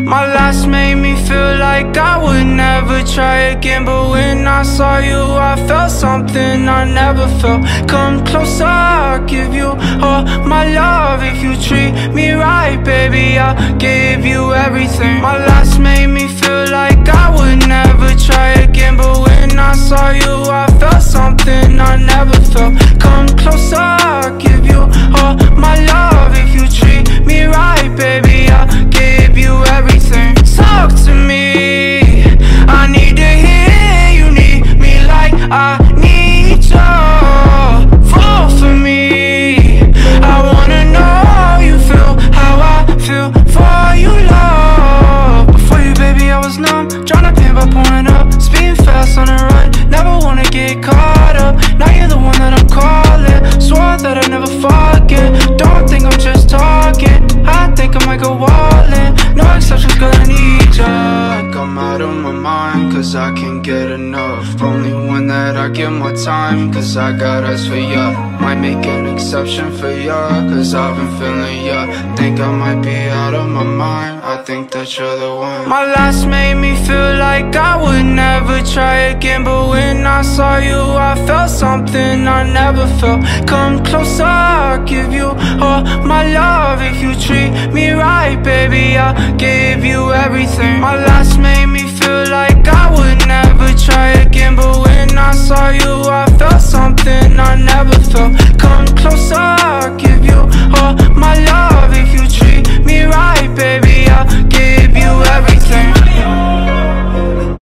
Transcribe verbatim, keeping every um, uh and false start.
My last made me feel like I would never try again, but when I saw you I felt something I never felt. Come closer, I'll give you all my love. If you treat me right, baby, I'll give you everything. My last made me feel like I would never try again, but when I saw you I felt something I never felt. Come closer, I'll give you all my love. If you treat me right, baby, I'll give you everything. Talk to me, I need to hear you need me like I need you. Fall for me, I wanna know how you feel, how I feel for you, love. Before you, baby, I was numb, tryna pin by pulling up, speeding fast on the run, never wanna get caught up. Now you're the one that I'm calling, swore that I'd never forget. Don't think I'm just talking, I think I might go all in. No exceptions, girl, I need ya. Like I'm out of my mind, cause I can't get enough. Only one that I give my time, cause I got us for ya. Might make an exception for ya, cause I've been feeling ya. Think I might be out of my mind, I think that you're the one. My last made me feel like I would never try again, but when I saw you I felt something I never felt. Come closer, I'll give you all my love. If you treat me right, baby, I'll give you everything. My last